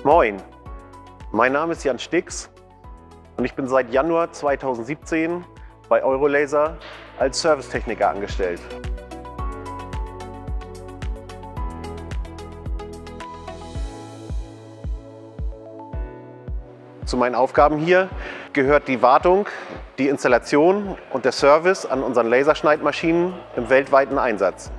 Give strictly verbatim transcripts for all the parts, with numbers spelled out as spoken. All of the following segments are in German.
Moin, mein Name ist Jan Stix und ich bin seit Januar zweitausendsiebzehn bei Eurolaser als Servicetechniker angestellt. Zu meinen Aufgaben hier gehört die Wartung, die Installation und der Service an unseren Laserschneidmaschinen im weltweiten Einsatz.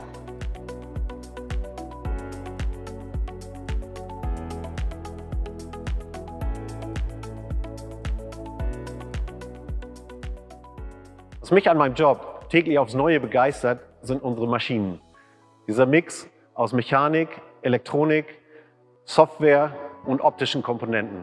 Was mich an meinem Job täglich aufs Neue begeistert, sind unsere Maschinen. Dieser Mix aus Mechanik, Elektronik, Software und optischen Komponenten.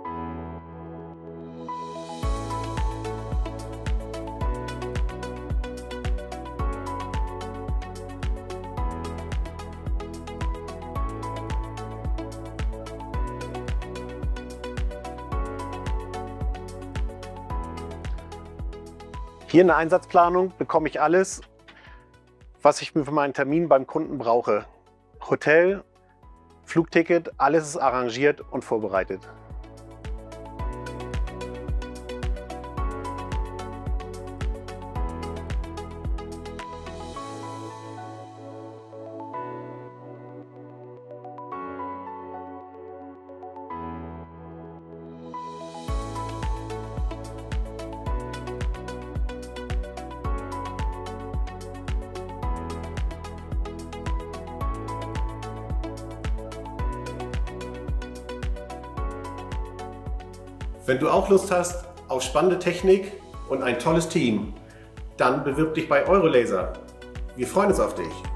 Hier in der Einsatzplanung bekomme ich alles, was ich für meinen Termin beim Kunden brauche. Hotel, Flugticket, alles ist arrangiert und vorbereitet. Wenn du auch Lust hast auf spannende Technik und ein tolles Team, dann bewirb dich bei Eurolaser. Wir freuen uns auf dich.